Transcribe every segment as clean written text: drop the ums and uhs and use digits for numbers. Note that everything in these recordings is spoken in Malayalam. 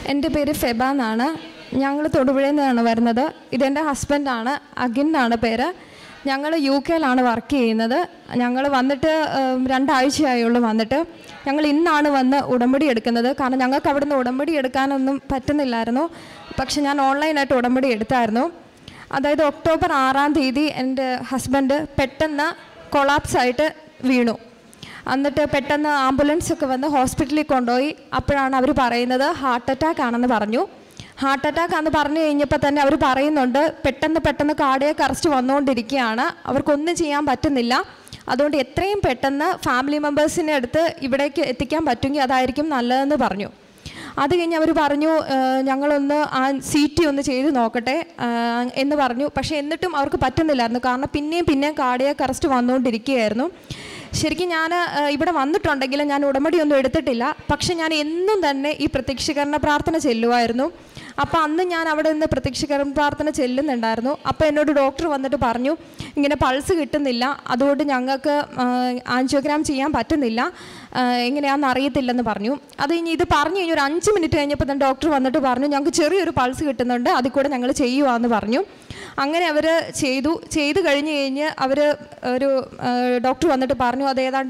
എൻ്റെ പേര് ഫെബ എന്നാണ്. ഞങ്ങൾ തൊടുപുഴയിൽ നിന്നാണ് വരുന്നത്. ഇതെൻ്റെ ഹസ്ബൻഡാണ്, അഗിൻ എന്നാണ് പേര്. ഞങ്ങൾ UK വർക്ക് ചെയ്യുന്നത്. ഞങ്ങൾ വന്നിട്ട് 2 ആഴ്ചയായുള്ളൂ വന്നിട്ട്. ഞങ്ങൾ ഇന്നാണ് വന്ന് ഉടമ്പടി എടുക്കുന്നത്. കാരണം ഞങ്ങൾക്ക് അവിടെ നിന്ന് ഉടമ്പടി എടുക്കാനൊന്നും പറ്റുന്നില്ലായിരുന്നു. പക്ഷെ ഞാൻ ഓൺലൈനായിട്ട് ഉടമ്പടി എടുത്തായിരുന്നു. അതായത് ഒക്ടോബർ 6-ാം തീയതി എൻ്റെ ഹസ്ബൻഡ് പെട്ടെന്ന് കൊളാപ്സായിട്ട് വീണു. എന്നിട്ട് പെട്ടെന്ന് ആംബുലൻസൊക്കെ വന്ന് ഹോസ്പിറ്റലിൽ കൊണ്ടുപോയി. അപ്പോഴാണ് അവർ പറയുന്നത് ഹാർട്ട് അറ്റാക്ക് ആണെന്ന് പറഞ്ഞു. ഹാർട്ട് അറ്റാക്ക് ആണെന്ന് പറഞ്ഞു കഴിഞ്ഞപ്പോൾ തന്നെ അവർ പറയുന്നുണ്ട് പെട്ടെന്ന് കാർഡിയാക് അറസ്റ്റ് വന്നുകൊണ്ടിരിക്കുകയാണ്, അവർക്കൊന്നും ചെയ്യാൻ പറ്റുന്നില്ല. അതുകൊണ്ട് എത്രയും പെട്ടെന്ന് ഫാമിലി മെമ്പേഴ്സിനെ അടുത്ത് ഇവിടേക്ക് എത്തിക്കാൻ പറ്റുമെങ്കിൽ അതായിരിക്കും നല്ലതെന്ന് പറഞ്ഞു. അത് കഴിഞ്ഞ് അവർ പറഞ്ഞു ഞങ്ങളൊന്ന് ആ CT ഒന്ന് ചെയ്ത് നോക്കട്ടെ എന്ന് പറഞ്ഞു. പക്ഷേ എന്നിട്ടും അവർക്ക് പറ്റുന്നില്ലായിരുന്നു. കാരണം പിന്നെയും കാർഡിയാക് അറസ്റ്റ് വന്നുകൊണ്ടിരിക്കുകയായിരുന്നു. ശരിക്കും ഞാൻ ഇവിടെ വന്നിട്ടുണ്ടെങ്കിലും ഞാൻ ഉടമ്പടിയൊന്നും എടുത്തിട്ടില്ല. പക്ഷെ ഞാൻ എന്നും തന്നെ ഈ പ്രത്യക്ഷീകരണ പ്രാർത്ഥന ചെല്ലുമായിരുന്നു. അപ്പോൾ അന്ന് ഞാൻ അവിടെ നിന്ന് പ്രത്യക്ഷീകരണ പ്രാർത്ഥന ചെല്ലുന്നുണ്ടായിരുന്നു. അപ്പോൾ എന്നോട് ഡോക്ടർ വന്നിട്ട് പറഞ്ഞു ഇങ്ങനെ പൾസ് കിട്ടുന്നില്ല, അതുകൊണ്ട് ഞങ്ങൾക്ക് ആൻജിയോഗ്രാം ചെയ്യാൻ പറ്റുന്നില്ല, എങ്ങനെയാണെന്ന് അറിയത്തില്ലെന്ന് പറഞ്ഞു. അത് കഴിഞ്ഞ് ഇത് പറഞ്ഞു കഴിഞ്ഞ് ഒരു 5 മിനിറ്റ് കഴിഞ്ഞപ്പോൾ തന്നെ ഡോക്ടർ വന്നിട്ട് പറഞ്ഞു ഞങ്ങൾക്ക് ചെറിയൊരു പൾസ് കിട്ടുന്നുണ്ട്, അതിൽ കൂടെ ഞങ്ങൾ ചെയ്യുവാന്ന് പറഞ്ഞു. അങ്ങനെ അവർ ചെയ്ത് കഴിഞ്ഞ് അവർ ഒരു ഡോക്ടർ വന്നിട്ട് പറഞ്ഞു അത് ഏതാണ്ട്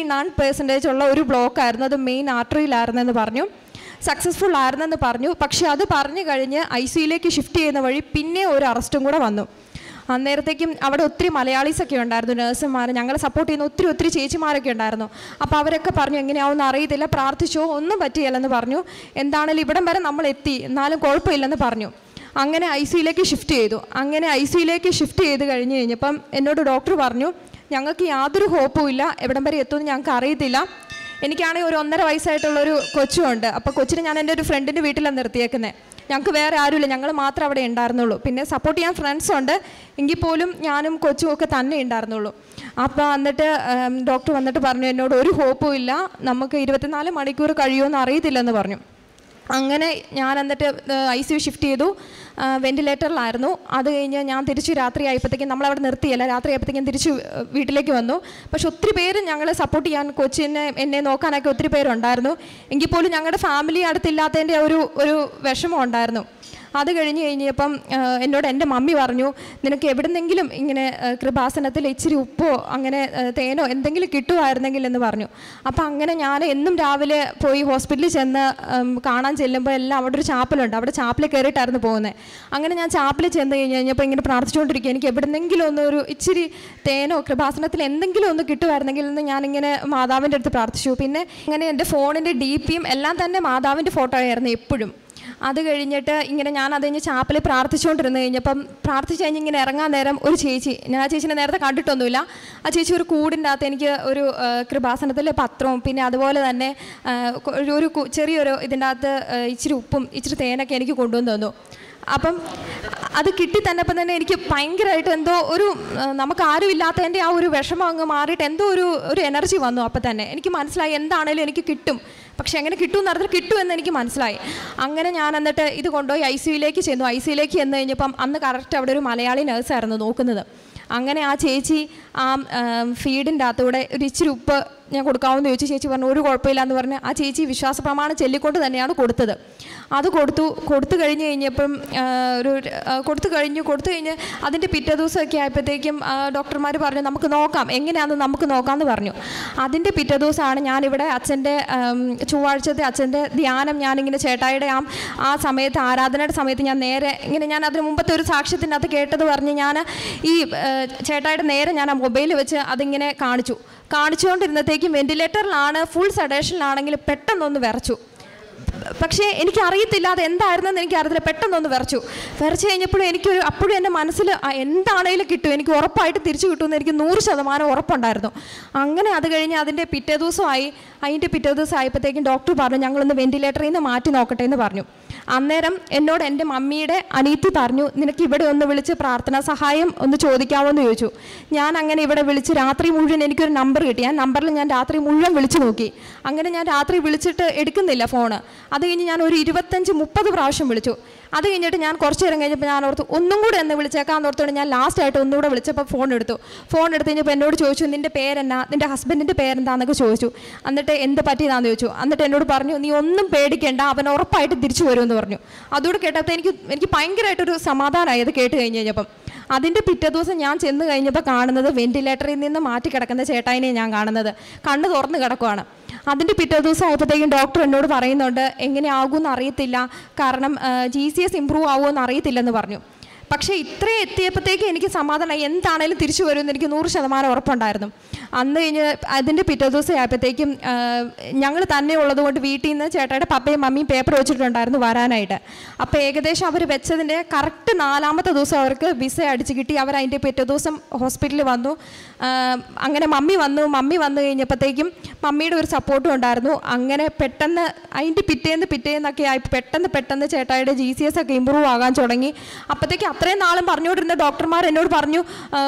99% ഉള്ള ഒരു ബ്ലോക്കായിരുന്നു, അത് മെയിൻ ആർട്ടറിയിലായിരുന്നെന്ന് പറഞ്ഞു. സക്സസ്ഫുൾ ആയിരുന്നെന്ന് പറഞ്ഞു. പക്ഷേ അത് പറഞ്ഞു കഴിഞ്ഞ് ICUയിലേക്ക് ഷിഫ്റ്റ് ചെയ്യുന്ന വഴി പിന്നെ ഒരു അറസ്റ്റും കൂടെ വന്നു. അന്നേരത്തേക്കും അവിടെ ഒത്തിരി മലയാളീസൊക്കെ ഉണ്ടായിരുന്നു, നഴ്സുമാർ, ഞങ്ങളെ സപ്പോർട്ട് ചെയ്യുന്ന ഒത്തിരി ചേച്ചിമാരൊക്കെ ഉണ്ടായിരുന്നു. അപ്പോൾ അവരൊക്കെ പറഞ്ഞു എങ്ങനെയാവുമെന്ന് അറിയത്തില്ല, പ്രാർത്ഥിച്ചോ, ഒന്നും പറ്റിയില്ലെന്ന് പറഞ്ഞു. എന്താണെങ്കിലും ഇവിടം വരെ നമ്മൾ എത്തി, എന്നാലും കുഴപ്പമില്ലെന്ന് പറഞ്ഞു. അങ്ങനെ ICUയിലേക്ക് ഷിഫ്റ്റ് ചെയ്തു. അങ്ങനെ ICUയിലേക്ക് ഷിഫ്റ്റ് ചെയ്ത് കഴിഞ്ഞപ്പം എന്നോട് ഡോക്ടർ പറഞ്ഞു ഞങ്ങൾക്ക് യാതൊരു ഹോപ്പും ഇല്ല, എവിടം വരെ എത്തുമെന്ന് ഞങ്ങൾക്ക് അറിയത്തില്ല. എനിക്കാണെങ്കിൽ ഒരു 1.5 വയസ്സായിട്ടുള്ളൊരു കൊച്ചുമുണ്ട്. അപ്പോൾ കൊച്ചിനെ ഞാൻ എൻ്റെ ഒരു ഫ്രണ്ടിൻ്റെ വീട്ടിലാണ് നിർത്തിയേക്കുന്നത്. ഞങ്ങൾക്ക് വേറെ ആരുമില്ല, ഞങ്ങൾ മാത്രം അവിടെ ഉണ്ടായിരുന്നുള്ളൂ. പിന്നെ സപ്പോർട്ട് ചെയ്യാൻ ഫ്രണ്ട്സുണ്ട്, എങ്കിൽ പോലും ഞാനും കൊച്ചും ഒക്കെ തന്നെ ഉണ്ടായിരുന്നുള്ളൂ. അപ്പോൾ എന്നിട്ട് ഡോക്ടർ വന്നിട്ട് പറഞ്ഞു എന്നോട് ഒരു ഹോപ്പും ഇല്ല, നമുക്ക് 24 മണിക്കൂർ കഴിയുമെന്ന് അറിയത്തില്ലെന്ന് പറഞ്ഞു. അങ്ങനെ ഞാൻ എന്നിട്ട് ICU ഷിഫ്റ്റ് ചെയ്തു, വെൻറ്റിലേറ്ററിലായിരുന്നു. അത് കഴിഞ്ഞ് ഞാൻ തിരിച്ച് രാത്രി ആയപ്പോഴത്തേക്കും നമ്മളവിടെ നിർത്തിയല്ല, രാത്രി ആയപ്പോഴത്തേക്കും തിരിച്ച് വീട്ടിലേക്ക് വന്നു. പക്ഷെ ഒത്തിരി പേര് ഞങ്ങളെ സപ്പോർട്ട് ചെയ്യാൻ, കൊച്ചിനെ എന്നെ നോക്കാനൊക്കെ ഒത്തിരി പേരുണ്ടായിരുന്നു. എങ്കിൽ പോലും ഞങ്ങളുടെ ഫാമിലി അടുത്തില്ലാത്തതിൻ്റെ ഒരു വിഷമം ഉണ്ടായിരുന്നു. അത് കഴിഞ്ഞപ്പം എന്നോട് എൻ്റെ മമ്മി പറഞ്ഞു നിനക്ക് എവിടെന്നെങ്കിലും ഇങ്ങനെ കൃപാസനത്തിൽ ഇച്ചിരി ഉപ്പോ അങ്ങനെ തേനോ എന്തെങ്കിലും കിട്ടുമായിരുന്നെങ്കിൽ എന്ന് പറഞ്ഞു. അപ്പം അങ്ങനെ ഞാൻ എന്നും രാവിലെ പോയി ഹോസ്പിറ്റലിൽ ചെന്ന് കാണാൻ ചെല്ലുമ്പോൾ എല്ലാം അവിടെ ഒരു ചാപ്പലുണ്ട്, അവിടെ ചാപ്പലിൽ കയറിയിട്ടായിരുന്നു പോകുന്നത്. അങ്ങനെ ഞാൻ ചാപ്പലിൽ ചെന്ന് കഴിഞ്ഞപ്പോൾ ഇങ്ങനെ പ്രാർത്ഥിച്ചുകൊണ്ടിരിക്കുക എനിക്ക് എവിടെന്നെങ്കിലും ഒരു ഇച്ചിരി തേനോ കൃപാസനത്തിൽ എന്തെങ്കിലും ഒന്ന് കിട്ടുമായിരുന്നെങ്കിൽ എന്ന് ഞാനിങ്ങനെ മാതാവിൻ്റെ അടുത്ത് പ്രാർത്ഥിച്ചു. പിന്നെ ഇങ്ങനെ എൻ്റെ ഫോണിൻ്റെ DPയും എല്ലാം തന്നെ മാതാവിൻ്റെ ഫോട്ടോ ആയിരുന്നു എപ്പോഴും. അത് കഴിഞ്ഞിട്ട് ഇങ്ങനെ ഞാൻ അത് കഴിഞ്ഞ് ചാപ്പലിൽ പ്രാർത്ഥിച്ചുകൊണ്ടിരുന്ന് കഴിഞ്ഞപ്പം പ്രാർത്ഥിച്ച് കഴിഞ്ഞ് ഇങ്ങനെ ഇറങ്ങാൻ നേരം ഒരു ചേച്ചി, ഞാൻ ആ ചേച്ചിനെ നേരത്തെ കണ്ടിട്ടൊന്നുമില്ല, ആ ചേച്ചി ഒരു കൂടിൻ്റെ അകത്ത് എനിക്ക് ഒരു കൃപാസനത്തിലെ പത്രവും പിന്നെ അതുപോലെ തന്നെ ഒരു ചെറിയൊരു ഇതിൻ്റെ അകത്ത് ഇച്ചിരി ഉപ്പും ഇച്ചിരി തേനൊക്കെ എനിക്ക് കൊണ്ടുവന്ന് തന്നു. അപ്പം അത് കിട്ടി തന്നപ്പം തന്നെ എനിക്ക് ഭയങ്കരമായിട്ട് എന്തോ നമുക്ക് ആരും ഇല്ലാത്തതിൻ്റെ ആ ഒരു വിഷമം അങ്ങ് മാറിയിട്ട് എന്തോ ഒരു എനർജി വന്നു. അപ്പം തന്നെ എനിക്ക് മനസ്സിലായി എന്താണേലും എനിക്ക് കിട്ടും, പക്ഷെ എങ്ങനെ കിട്ടുമെന്ന് അറിഞ്ഞാൽ കിട്ടുമെന്ന് എനിക്ക് മനസ്സിലായി. അങ്ങനെ ഞാൻ എന്നിട്ട് ഇത് കൊണ്ടുപോയി ICUയിലേക്ക് ചെന്നു. ICUയിലേക്ക് ചെന്ന് കഴിഞ്ഞപ്പം അന്ന് കറക്റ്റ് അവിടെ ഒരു മലയാളി നഴ്സായിരുന്നു നോക്കുന്നത്. അങ്ങനെ ആ ചേച്ചി ആ ഫീഡിൻ്റെ അകത്തൂടെ ഒരു ഇച്ചിരി ഉപ്പ് ഞാൻ കൊടുക്കാമെന്ന് ചോദിച്ചു. ചേച്ചി പറഞ്ഞു ഒരു കുഴപ്പമില്ല എന്ന് പറഞ്ഞ് ആ ചേച്ചി വിശ്വാസ പ്രമാണം ചൊല്ലിക്കൊണ്ട് തന്നെയാണ് കൊടുത്തത്. അത് കൊടുത്തു കഴിഞ്ഞപ്പം കൊടുത്തു കഴിഞ്ഞ് അതിൻ്റെ പിറ്റേ ദിവസമൊക്കെ ആയപ്പോഴത്തേക്കും ഡോക്ടർമാർ പറഞ്ഞു നമുക്ക് നോക്കാം, എങ്ങനെയാണെന്ന് നമുക്ക് നോക്കാമെന്ന് പറഞ്ഞു. അതിൻ്റെ പിറ്റേ ദിവസമാണ് ഞാനിവിടെ അച്ഛൻ്റെ ചൊവ്വാഴ്ചത്തെ അച്ഛൻ്റെ ധ്യാനം ഞാനിങ്ങനെ ചേട്ടായിയുടെ ആ സമയത്ത് ആരാധനയുടെ സമയത്ത് ഞാൻ നേരെ ഇങ്ങനെ ഞാൻ അതിന് മുമ്പത്തെ ഒരു സാക്ഷ്യത്തിൻ്റെ അത് കേട്ടത് പറഞ്ഞ് ഞാൻ ഈ ചേട്ടായിയുടെ നേരെ ഞാൻ ആ മൊബൈൽ വെച്ച് അതിങ്ങനെ കാണിച്ചുകൊണ്ടിരുന്നത്തേക്കും വെൻറ്റിലേറ്ററിലാണ്, ഫുൾ സെഡേഷനിലാണെങ്കിൽ പെട്ടെന്നൊന്ന് വിറച്ചു. പക്ഷേ എനിക്കറിയത്തില്ല അത് എന്തായിരുന്നെന്ന് എനിക്കറിയത്തില്ല, പെട്ടെന്നൊന്ന് വിറച്ചു കഴിഞ്ഞപ്പോഴും അപ്പോഴും എൻ്റെ മനസ്സിൽ എന്താണേലും കിട്ടും, എനിക്ക് ഉറപ്പായിട്ട് തിരിച്ചു കിട്ടുമെന്ന് എനിക്ക് 100% ഉറപ്പുണ്ടായിരുന്നു. അങ്ങനെ അത് കഴിഞ്ഞ് അതിൻ്റെ പിറ്റേ ദിവസമായപ്പോഴത്തേക്കും ഡോക്ടർ പറഞ്ഞു ഞങ്ങളൊന്ന് വെൻറ്റിലേറ്ററിൽ നിന്ന് മാറ്റി നോക്കട്ടെ എന്ന് പറഞ്ഞു. അന്നേരം എന്നോട് എൻ്റെ മമ്മിയുടെ അനിയത്തി പറഞ്ഞു നിനക്ക് ഇവിടെ ഒന്ന് വിളിച്ച് പ്രാർത്ഥനാ സഹായം ഒന്ന് ചോദിക്കാമോ എന്ന് ചോദിച്ചു. ഞാൻ അങ്ങനെ ഇവിടെ വിളിച്ച് രാത്രി മുഴുവൻ എനിക്കൊരു നമ്പർ കിട്ടി. ആ നമ്പറിൽ ഞാൻ രാത്രി മുഴുവൻ വിളിച്ചു നോക്കി. അങ്ങനെ ഞാൻ രാത്രി വിളിച്ചിട്ട് എടുക്കുന്നില്ല ഫോണ്. അത് കഴിഞ്ഞ് ഞാൻ ഒരു 25-30 പ്രാവശ്യം വിളിച്ചു. അത് കഴിഞ്ഞിട്ട് ഞാൻ കുറച്ച് നേരം കഴിഞ്ഞപ്പോൾ ഞാൻ ഓർത്തു ഒന്നും കൂടെ എന്ന് വിളിച്ചേക്കാന്ന് ഓർത്തുകൊണ്ട് ഞാൻ ലാസ്റ്റായിട്ട് ഒന്നുകൂടെ വിളിച്ചപ്പോൾ ഫോൺ എടുത്ത് കഴിഞ്ഞപ്പോൾ എന്നോട് ചോദിച്ചു, നിൻ്റെ പേരെന്നാ, നിൻ്റെ ഹസ്ബൻഡിൻ്റെ പേരെന്താന്നൊക്കെ ചോദിച്ചു. എന്നിട്ട് എന്ത് പറ്റിയതാണെന്ന് ചോദിച്ചു. എന്നിട്ട് എന്നോട് പറഞ്ഞു, നീ ഒന്നും പേടിക്കേണ്ട, അവൻ ഉറപ്പായിട്ട് തിരിച്ചു വരുമെന്ന് പറഞ്ഞു. അതുകൂടെ കേട്ടപ്പോൾ എനിക്ക് ഭയങ്കരമായിട്ടൊരു സമാധാനമായി അത് കേട്ട് കഴിഞ്ഞപ്പം. അതിൻ്റെ പിറ്റേ ദിവസം ഞാൻ ചെന്ന് കഴിഞ്ഞപ്പോൾ കാണുന്നത് വെൻറ്റിലേറ്ററിൽ നിന്ന് മാറ്റി കിടക്കുന്ന ചേട്ടായിനെ ഞാൻ കാണുന്നത്, കണ്ണ് തുറന്ന് കിടക്കുവാണ്. അതിൻ്റെ പിറ്റേ ദിവസം ആയപ്പോഴത്തേക്കും ഡോക്ടർ എന്നോട് പറയുന്നുണ്ട്, എങ്ങനെയാകുമെന്ന് അറിയത്തില്ല, കാരണം GCS ഇമ്പ്രൂവ് ആവുമെന്ന് അറിയത്തില്ലെന്ന് പറഞ്ഞു. പക്ഷേ ഇത്രയും എത്തിയപ്പോഴത്തേക്കും എനിക്ക് സമാധാനമായി, എന്താണേലും തിരിച്ചു വരുമെന്ന് എനിക്ക് 100% ഉറപ്പുണ്ടായിരുന്നു. അന്ന് കഴിഞ്ഞ് അതിൻ്റെ പിറ്റേ ദിവസം ആയപ്പോഴത്തേക്കും ഞങ്ങൾ തന്നെ ഉള്ളതുകൊണ്ട് വീട്ടിൽ നിന്ന് ചേട്ടായുടെ പപ്പയും മമ്മിയും പേപ്പർ വെച്ചിട്ടുണ്ടായിരുന്നു വരാനായിട്ട്. അപ്പോൾ ഏകദേശം അവർ വെച്ചതിൻ്റെ കറക്റ്റ് 4ാമത്തെ ദിവസം അവർക്ക് വിസ അടിച്ച് കിട്ടി. അവർ അതിൻ്റെ പിറ്റേ ദിവസം ഹോസ്പിറ്റലിൽ വന്നു. അങ്ങനെ മമ്മി വന്നു കഴിഞ്ഞപ്പോഴത്തേക്കും മമ്മിയുടെ ഒരു സപ്പോർട്ടും ഉണ്ടായിരുന്നു. അങ്ങനെ പെട്ടെന്ന് അതിൻ്റെ പിറ്റേന്നൊക്കെ ആയി പെട്ടെന്ന് ചേട്ടായുടെ GCS ഒക്കെ ഇമ്പ്രൂവ് ആകാൻ തുടങ്ങി. അപ്പോഴത്തേക്ക് അത്രയും നാളും പറഞ്ഞുകൊണ്ടിരുന്ന ഡോക്ടർമാർ എന്നോട് പറഞ്ഞു,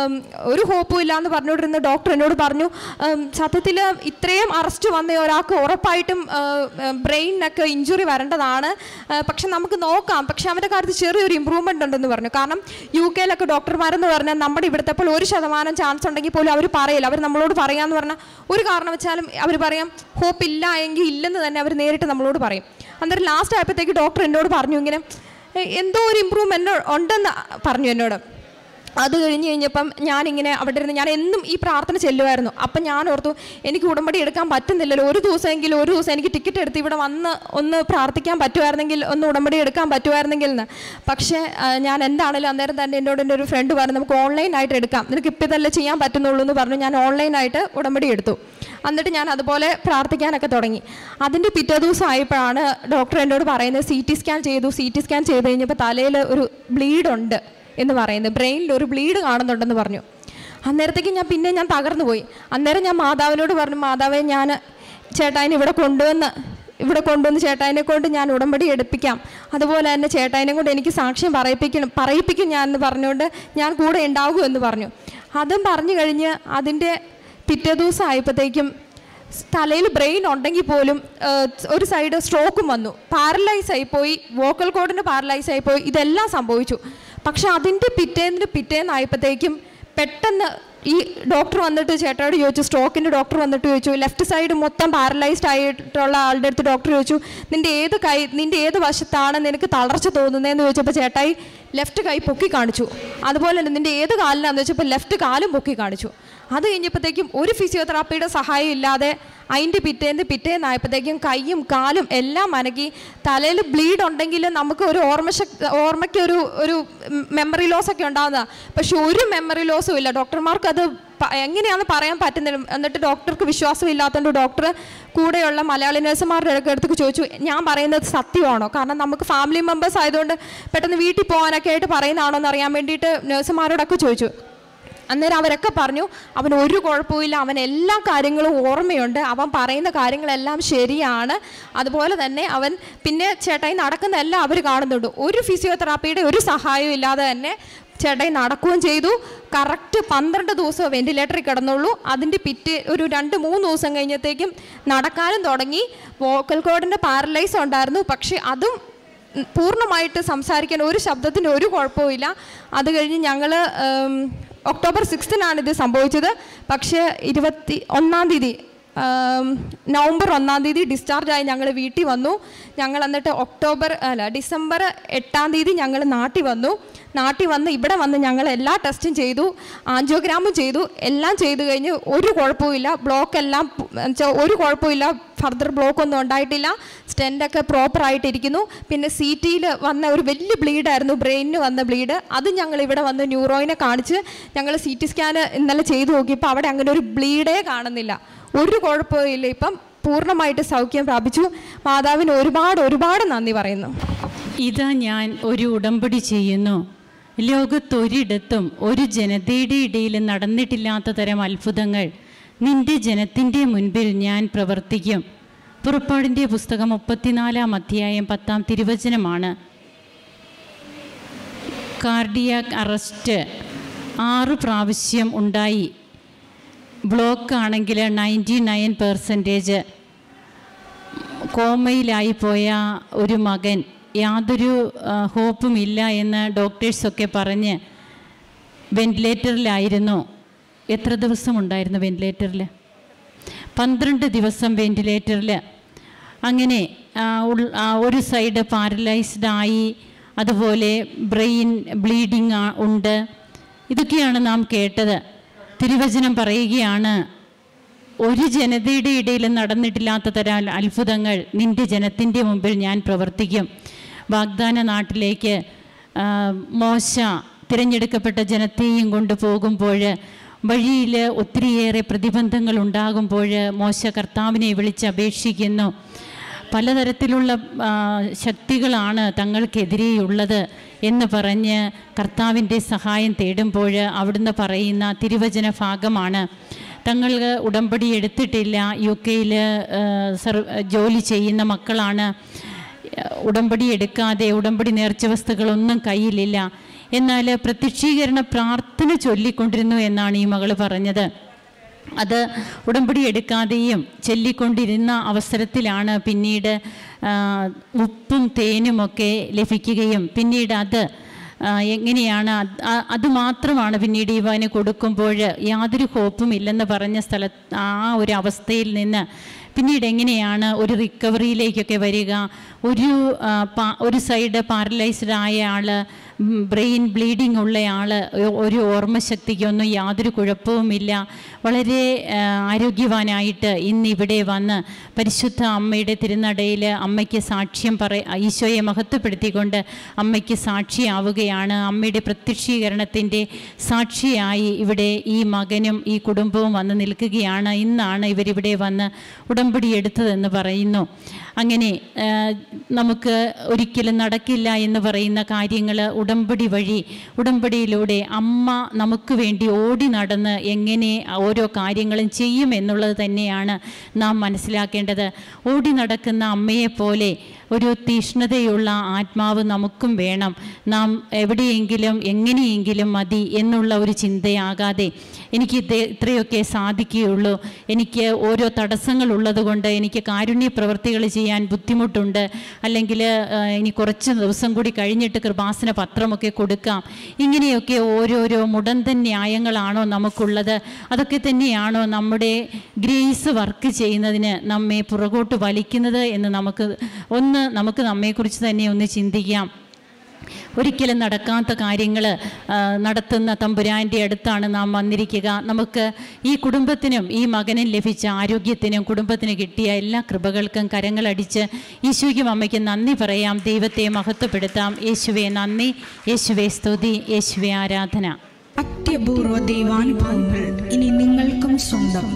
ഒരു ഹോപ്പും ഇല്ല എന്ന് പറഞ്ഞുകൊണ്ടിരുന്ന ഡോക്ടർ എന്നോട് പറഞ്ഞു, സത്യത്തിൽ ഇത്രയും അറസ്റ്റ് വന്ന ഒരാൾക്ക് ഉറപ്പായിട്ടും ബ്രെയിനൊക്കെ ഇഞ്ചുറി വരേണ്ടതാണ്, പക്ഷെ നമുക്ക് നോക്കാം, പക്ഷെ അവൻ്റെ കാര്യത്തിൽ ചെറിയൊരു ഇമ്പ്രൂവ്മെൻ്റ് ഉണ്ടെന്ന് പറഞ്ഞു. കാരണം UK ഡോക്ടർമാരെന്ന് പറഞ്ഞാൽ നമ്മുടെ ഇവിടുത്തെ പോലെ 1% ചാൻസ് ഉണ്ടെങ്കിൽ പോലും അവർ പറയില്ല. അവർ നമ്മളോട് പറയാമെന്ന് പറഞ്ഞാൽ ഒരു കാരണം വെച്ചാലും അവർ പറയാം ഹോപ്പ് ഇല്ല എങ്കിൽ ഇല്ലെന്ന് തന്നെ അവർ നേരിട്ട് നമ്മളോട് പറയും. അന്നേരം ലാസ്റ്റ് ആയപ്പോഴത്തേക്ക് ഡോക്ടർ എന്നോട് പറഞ്ഞു, ഇങ്ങനെ എന്തോ ഒരു ഇമ്പ്രൂവ്മെൻ്റ് ഉണ്ടെന്ന് പറഞ്ഞു എന്നോട്. അത് കഴിഞ്ഞപ്പം ഞാനിങ്ങനെ അവിടെ ഇരുന്ന് ഞാൻ എന്നും ഈ പ്രാർത്ഥന ചെല്ലുമായിരുന്നു. അപ്പം ഞാൻ ഓർത്തു, എനിക്ക് ഉടമ്പടി എടുക്കാൻ പറ്റുന്നില്ലല്ലോ, ഒരു ദിവസം എനിക്ക് ടിക്കറ്റ് എടുത്ത് ഇവിടെ വന്ന് ഒന്ന് പ്രാർത്ഥിക്കാൻ പറ്റുമായിരുന്നെങ്കിൽ, ഒന്ന് ഉടമ്പടി എടുക്കാൻ പറ്റുമായിരുന്നെങ്കിൽ എന്ന്. പക്ഷേ ഞാൻ എന്താണെങ്കിലും അന്നേരം തന്നെ എന്നോട് എൻ്റെ ഒരു ഫ്രണ്ട് പറഞ്ഞു, നമുക്ക് ഓൺലൈനായിട്ട് എടുക്കാം, നിനക്ക് ഇപ്പം ഇതല്ലേ ചെയ്യാൻ പറ്റുന്നുള്ളൂ എന്ന് പറഞ്ഞു. ഞാൻ ഓൺലൈനായിട്ട് ഉടമ്പടി എടുത്തു. എന്നിട്ട് ഞാൻ അതുപോലെ പ്രാർത്ഥിക്കാനൊക്കെ തുടങ്ങി. അതിൻ്റെ പിറ്റേ ദിവസം ആയപ്പോഴാണ് ഡോക്ടർ എന്നോട് പറയുന്നത്, CT സ്കാൻ ചെയ്ത് കഴിഞ്ഞപ്പോൾ തലയിൽ ഒരു ബ്ലീഡുണ്ട് എന്ന് പറയുന്നത്, ബ്രെയിനിൽ ഒരു ബ്ലീഡ് കാണുന്നുണ്ടെന്ന് പറഞ്ഞു. അന്നേരത്തേക്ക് ഞാൻ തകർന്നു പോയി. അന്നേരം ഞാൻ മാതാവിനോട് പറഞ്ഞു, മാതാവേ, ഞാൻ ചേട്ടായിനെ ഇവിടെ കൊണ്ടുവന്ന് ചേട്ടായിനെ കൊണ്ട് ഞാൻ ഉടമ്പടി എടുപ്പിക്കാം, അതുപോലെ തന്നെ ചേട്ടായിനെ കൊണ്ട് എനിക്ക് സാക്ഷ്യം പറയിപ്പിക്കും ഞാൻ എന്ന് പറഞ്ഞുകൊണ്ട് ഞാൻ കൂടെ ഉണ്ടാകും എന്ന് പറഞ്ഞു. അതും പറഞ്ഞു കഴിഞ്ഞ് അതിൻ്റെ പിറ്റേ ദിവസം ആയപ്പോഴത്തേക്കും തലയിൽ ബ്രെയിൻ ഉണ്ടെങ്കിൽ പോലും ഒരു സൈഡ് സ്ട്രോക്കും വന്നു, പാരലൈസ് ആയിപ്പോയി, വോക്കൽ കോഡിന് പാരലൈസ് ആയിപ്പോയി, ഇതെല്ലാം സംഭവിച്ചു. പക്ഷെ അതിൻ്റെ പിറ്റേന്നായപ്പോഴത്തേക്കും പെട്ടെന്ന് ഈ ഡോക്ടർ വന്നിട്ട് ചേട്ടായോട് ചോദിച്ചു, സ്ട്രോക്കിൻ്റെ ഡോക്ടർ വന്നിട്ട് ചോദിച്ചു, ലെഫ്റ്റ് സൈഡ് മൊത്തം പാരലൈസ്ഡ് ആയിട്ടുള്ള ആളുടെ അടുത്ത് ഡോക്ടർ ചോദിച്ചു, നിൻ്റെ ഏത് വശത്താണ് നിനക്ക് തളർച്ച തോന്നുന്നതെന്ന് ചോദിച്ചപ്പോൾ ചേട്ടായി ലെഫ്റ്റ് കൈ പൊക്കി കാണിച്ചു. അതുപോലെ തന്നെ നിൻ്റെ ഏത് കാലിനാന്ന് ചോദിച്ചപ്പോൾ ലെഫ്റ്റ് കാലും പൊക്കി കാണിച്ചു. അത് കഴിഞ്ഞപ്പോഴത്തേക്കും ഒരു ഫിസിയോതെറാപ്പിയുടെ സഹായം ഇല്ലാതെ അതിൻ്റെ പിറ്റേന്നായപ്പോഴത്തേക്കും കൈയും കാലും എല്ലാം അനക്കി. തലയിൽ ബ്ലീഡ് ഉണ്ടെങ്കിൽ നമുക്ക് ഒരു ഓർമ്മയ്ക്ക് ഒരു മെമ്മറി ലോസൊക്കെ ഉണ്ടാകുന്നതാണ്. പക്ഷെ ഒരു മെമ്മറി ലോസും ഇല്ല. ഡോക്ടർമാർക്ക് അത് എങ്ങനെയാണെന്ന് പറയാൻ പറ്റുന്നില്ല. എന്നിട്ട് ഡോക്ടർക്ക് വിശ്വാസം ഇല്ലാത്തതുകൊണ്ട് ഡോക്ടർ കൂടെയുള്ള മലയാളി നഴ്സുമാരുടെ അടുത്തേക്ക് ചോദിച്ചു, ഞാൻ പറയുന്നത് സത്യമാണോ? കാരണം നമുക്ക് ഫാമിലി മെമ്പേഴ്സ് ആയതുകൊണ്ട് പെട്ടെന്ന് വീട്ടിൽ പോകാനൊക്കെ ആയിട്ട് പറയുന്നതാണോ എന്ന് അറിയാൻ വേണ്ടിയിട്ട് നഴ്സുമാരോടൊക്കെ ചോദിച്ചു. അന്നേരം അവരൊക്കെ പറഞ്ഞു, അവൻ ഒരു കുഴപ്പമില്ല, അവൻ എല്ലാ കാര്യങ്ങളും ഓർമ്മയുണ്ട്, അവൻ പറയുന്ന കാര്യങ്ങളെല്ലാം ശരിയാണ്, അതുപോലെ തന്നെ അവൻ പിന്നെ ചേട്ടായി നടക്കുന്നതെല്ലാം അവർ കാണുന്നുണ്ട്. ഒരു ഫിസിയോതെറാപ്പിയുടെ ഒരു സഹായവും ഇല്ലാതെ തന്നെ ചേട്ടായി നടക്കുകയും ചെയ്തു. കറക്റ്റ് 12 ദിവസം വെൻറ്റിലേറ്ററിൽ കിടന്നുള്ളൂ. അതിൻ്റെ ഒരു 2-3 ദിവസം കഴിഞ്ഞത്തേക്കും നടക്കാനും തുടങ്ങി. വോക്കൽ കോഡിൻ്റെ പാരലൈസ് ഉണ്ടായിരുന്നു, പക്ഷേ അതും പൂർണ്ണമായിട്ട് സംസാരിക്കാൻ ഒരു ശബ്ദത്തിൻ്റെ ഒരു കുഴപ്പമില്ല. അത് കഴിഞ്ഞ് ഞങ്ങൾ ഒക്ടോബർ 6 ഇത് സംഭവിച്ചത്. പക്ഷേ 21-ാം തീയതി നവംബർ 1-ാം തീയതി ഡിസ്ചാർജായി ഞങ്ങൾ വീട്ടിൽ വന്നു. ഞങ്ങൾ എന്നിട്ട് ഡിസംബർ 8-ാം തീയതി ഞങ്ങൾ നാട്ടിൽ വന്ന് ഇവിടെ വന്ന് ഞങ്ങൾ എല്ലാ ടെസ്റ്റും ചെയ്തു, ആൻജിയോഗ്രാമും ചെയ്തു, എല്ലാം ചെയ്തു കഴിഞ്ഞ് ഒരു കുഴപ്പമില്ല. ബ്ലോക്കെല്ലാം ഒരു കുഴപ്പമില്ല, ഫർദർ ബ്ലോക്കൊന്നും ഉണ്ടായിട്ടില്ല. സ്റ്റെൻ്റൊക്കെ പ്രോപ്പറായിട്ടിരിക്കുന്നു. പിന്നെ CTയിൽ വന്ന ഒരു വലിയ ബ്ലീഡായിരുന്നു, ബ്രെയിനിന് വന്ന ബ്ലീഡ്. അത് ഞങ്ങൾ ഇവിടെ വന്ന് ന്യൂറോയിനെ കാണിച്ച് ഞങ്ങൾ CT സ്കാൻ ഇന്നലെ ചെയ്തു നോക്കിയപ്പോൾ അവിടെ അങ്ങനെ ഒരു ബ്ലീഡേ കാണുന്നില്ല. ഒരു കുഴപ്പമില്ല. ഇപ്പം പൂർണ്ണമായിട്ട് സൗഖ്യം പ്രാപിച്ചു. മാതാവിന് ഒരുപാട് നന്ദി പറയുന്നു. ഇതാ ഞാൻ ഒരു ഉടമ്പടി ചെയ്യുന്നു, ലോകത്തൊരിടത്തും ഒരു ജനതയുടെ ഇടയിൽ നടന്നിട്ടില്ലാത്ത തരം അത്ഭുതങ്ങൾ നിന്റെ ജനത്തിൻ്റെ മുൻപിൽ ഞാൻ പ്രവർത്തിക്കും. പുറപ്പാടിൻ്റെ പുസ്തകം 34-ാം അധ്യായം 10-ാം തിരുവചനമാണ്. കാർഡിയാക് അറസ്റ്റ് 6 പ്രാവശ്യം ഉണ്ടായി. ബ്ലോക്ക് ആണെങ്കിൽ 99%. കോമയിലായി പോയ ഒരു മകൻ യാതൊരു ഹോപ്പും ഇല്ല എന്ന് ഡോക്ടേഴ്സൊക്കെ പറഞ്ഞ് വെൻറ്റിലേറ്ററിലായിരുന്നു. എത്ര ദിവസം ഉണ്ടായിരുന്നു വെൻറ്റിലേറ്ററിൽ? 12 ദിവസം വെൻറ്റിലേറ്ററിൽ. അങ്ങനെ ഒരു സൈഡ് പാരലൈസ്ഡായി, അതുപോലെ ബ്രെയിൻ ബ്ലീഡിങ് ഉണ്ട്. ഇതൊക്കെയാണ് നാം കേട്ടത്. തിരുവചനം പറയുകയാണ്, ഒരു ജനതയുടെ ഇടയിൽ നടന്നിട്ടില്ലാത്ത തരം അത്ഭുതങ്ങൾ നിൻ്റെ ജനത്തിൻ്റെ മുമ്പിൽ ഞാൻ പ്രവർത്തിക്കും. വാഗ്ദാന നാട്ടിലേക്ക് മോശ തിരഞ്ഞെടുക്കപ്പെട്ട ജനത്തെയും കൊണ്ടുപോകുമ്പോൾ വഴിയിൽ ഒത്തിരിയേറെ പ്രതിബന്ധങ്ങൾ ഉണ്ടാകുമ്പോൾ മോശ കർത്താവിനെ വിളിച്ചപേക്ഷിക്കുന്നു. പലതരത്തിലുള്ള ശക്തികളാണ് തങ്ങൾക്കെതിരെയുള്ളത് എന്ന് പറഞ്ഞ് കർത്താവിൻ്റെ സഹായം തേടുമ്പോൾ അവിടുന്ന് പറയുന്ന തിരുവചന ഭാഗമാണ്, തങ്ങൾ ഉടമ്പടി എടുത്തിട്ടില്ല, UK-യിൽ ജോലി ചെയ്യുന്ന മക്കളാണ്, ഉടമ്പടി എടുക്കാതെ ഉടമ്പടി നേർച്ച വസ്തുക്കളൊന്നും കയ്യിലില്ല, എന്നാൽ പ്രത്യക്ഷീകരണ പ്രാർത്ഥന ചൊല്ലിക്കൊണ്ടിരുന്നു എന്നാണ് ഈ മകൾ പറഞ്ഞത്. അത് ഉടമ്പടി എടുക്കാതെയും ചൊല്ലിക്കൊണ്ടിരുന്ന അവസരത്തിലാണ് പിന്നീട് ഉപ്പും തേനുമൊക്കെ ലഭിക്കുകയും പിന്നീട് അത് എങ്ങനെയാണ് അതുമാത്രമാണ് പിന്നീട് ഇവന് കൊടുക്കുമ്പോൾ യാതൊരു ഹോപ്പും ഇല്ലെന്ന് പറഞ്ഞ ആ ഒരു അവസ്ഥയിൽ നിന്ന് പിന്നീട് എങ്ങനെയാണ് ഒരു റിക്കവറിയിലേക്കൊക്കെ വരിക. ഒരു സൈഡ് പാരലൈസ്ഡ് ആയ ആൾ, ബ്രെയിൻ ബ്ലീഡിങ് ഉള്ള ആൾ, ഒരു ഓർമ്മശക്തിക്കൊന്നും യാതൊരു കുഴപ്പവുമില്ല, വളരെ ആരോഗ്യവാനായിട്ട് ഇന്നിവിടെ വന്ന് പരിശുദ്ധ അമ്മയുടെ തിരുനടയിൽ അമ്മയ്ക്ക് സാക്ഷ്യം ഈശോയെ മഹത്വപ്പെടുത്തിക്കൊണ്ട് അമ്മയ്ക്ക് സാക്ഷിയാവുകയാണ്. അമ്മയുടെ പ്രത്യക്ഷീകരണത്തിൻ്റെ സാക്ഷിയായി ഇവിടെ ഈ മകനും ഈ കുടുംബവും വന്ന് നിൽക്കുകയാണ്. ഇന്നാണ് ഇവരിവിടെ വന്ന് ഉടമ്പടി എടുത്തതെന്ന് പറയുന്നു. അങ്ങനെ നമുക്ക് ഒരിക്കലും നടക്കില്ല എന്ന് പറയുന്ന കാര്യങ്ങൾ ഉടമ്പടി വഴി, ഉടമ്പടിയിലൂടെ അമ്മ നമുക്ക് വേണ്ടി ഓടി നടന്ന് എങ്ങനെ ഓരോ കാര്യങ്ങളും ചെയ്യും എന്നുള്ളത് തന്നെയാണ് നാം മനസ്സിലാക്കേണ്ടത്. ഓടി നടക്കുന്ന അമ്മയെപ്പോലെ ഒരു തീഷ്ണതയുള്ള ആത്മാവ് നമുക്കും വേണം. നാം എവിടെയെങ്കിലും എങ്ങനെയെങ്കിലും മതി എന്നുള്ള ഒരു ചിന്തയാകാതെ എനിക്ക് ഇത്രയൊക്കെ സാധിക്കുകയുള്ളൂ, എനിക്ക് ഓരോ തടസ്സങ്ങളുള്ളത് കൊണ്ട് എനിക്ക് കാരുണ്യ പ്രവൃത്തികൾ ചെയ്യാൻ ബുദ്ധിമുട്ടുണ്ട്, അല്ലെങ്കിൽ ഇനി കുറച്ച് ദിവസം കൂടി കഴിഞ്ഞിട്ട് കൃപാസന പത്രമൊക്കെ കൊടുക്കാം, ഇങ്ങനെയൊക്കെ ഓരോരോ മുടന്തൻ ന്യായങ്ങളാണോ നമുക്കുള്ളത്? അതൊക്കെ തന്നെയാണോ നമ്മുടെ ഗ്രേസ് വർക്ക് ചെയ്യുന്നതിന് നമ്മെ പുറകോട്ട് വലിക്കുന്നത് എന്ന് നമുക്ക് നമ്മെക്കുറിച്ച് തന്നെ ഒന്ന് ചിന്തിക്കാം. ഒരിക്കലും നടക്കാത്ത കാര്യങ്ങൾ നടത്തുന്ന തമ്പുരാൻ്റെ അടുത്താണ് നാം വന്നിരിക്കുക. നമുക്ക് ഈ കുടുംബത്തിനും ഈ മകനും ലഭിച്ച ആരോഗ്യത്തിനും കുടുംബത്തിന് കിട്ടിയ എല്ലാ കൃപകൾക്കും കരങ്ങളടിച്ച് ഈശോയ്ക്കും അമ്മയ്ക്കും നന്ദി പറയാം, ദൈവത്തെ മഹത്വപ്പെടുത്താം. യേശുവേ നന്ദി, യേശുവേ സ്തുതി, യേശുവേ ആരാധന. അത്യപൂർവ ദൈവാനുഭവങ്ങൾ ഇനി നിങ്ങൾക്കും സ്വന്തം.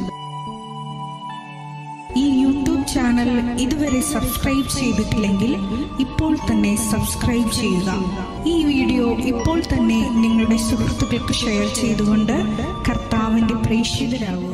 ഈ യൂട്യൂബ് ചാനൽ ഇതുവരെ സബ്സ്ക്രൈബ് ചെയ്തിട്ടില്ലെങ്കിൽ ഇപ്പോൾ തന്നെ സബ്സ്ക്രൈബ് ചെയ്യുക. ഈ വീഡിയോ ഇപ്പോൾ തന്നെ നിങ്ങളുടെ സുഹൃത്തുക്കൾക്ക് ഷെയർ ചെയ്തുകൊണ്ട് കർത്താവിൻ്റെ പ്രേക്ഷിതരാകുക.